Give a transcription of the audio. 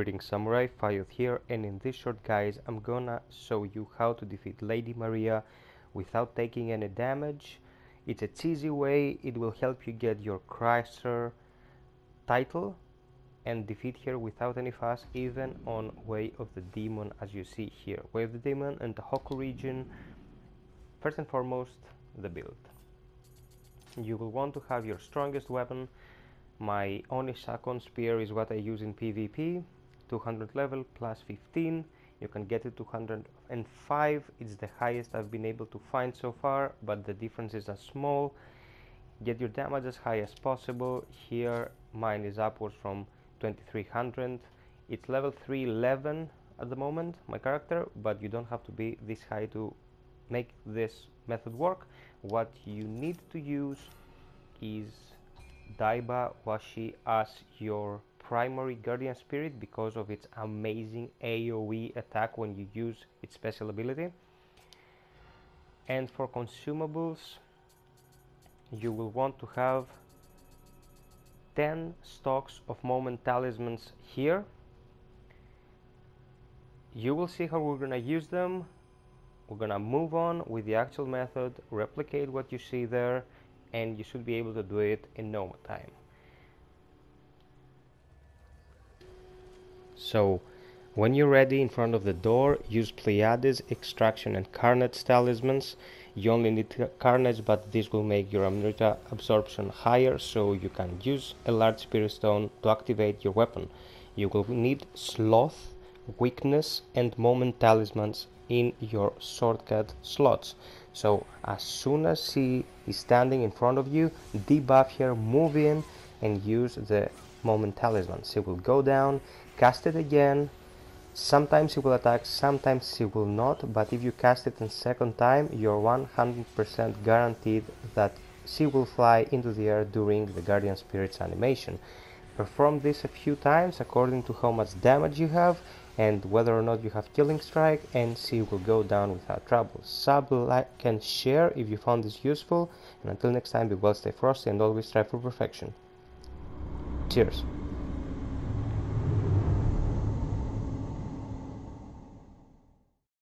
Greetings Samurai, FiOth here, and in this short guys I'm gonna show you how to defeat Lady Maria without taking any damage. It's a cheesy way, it will help you get your Chrysler title and defeat her without any fuss, even on Way of the Demon, as you see here. Way of the Demon and the Hoku region. First and foremost, the build. You will want to have your strongest weapon. My Oni-Shakon spear is what I use in PvP, 200 level plus 15. You can get it to 105, it's the highest I've been able to find so far, but the differences are small. Get your damage as high as possible. Here mine is upwards from 2300. It's level 311 at the moment, my character, but you don't have to be this high to make this method work. What you need to use is Daiba Washi as your primary guardian spirit because of its amazing AoE attack when you use its special ability. And for consumables, you will want to have 10 stocks of moment talismans here. You will see how we're gonna use them. We're gonna move on with the actual method, replicate what you see there, and you should be able to do it in no time. So when you're ready in front of the door, use Pleiades, Extraction and Carnage talismans. You only need Carnage, but this will make your Amrita absorption higher, so you can use a large Spirit Stone to activate your weapon. You will need Sloth, Weakness and Moment talismans in your shortcut slots. So as soon as she is standing in front of you, debuff her, move in and use the moment talisman. She will go down, cast it again. Sometimes she will attack, sometimes she will not, but if you cast it a second time, you're 100% guaranteed that she will fly into the air during the Guardian Spirit's animation. Perform this a few times according to how much damage you have and whether or not you have Killing Strike, and she will go down without trouble. Sub, like and share if you found this useful, and until next time, be well, stay frosty and always strive for perfection. Cheers!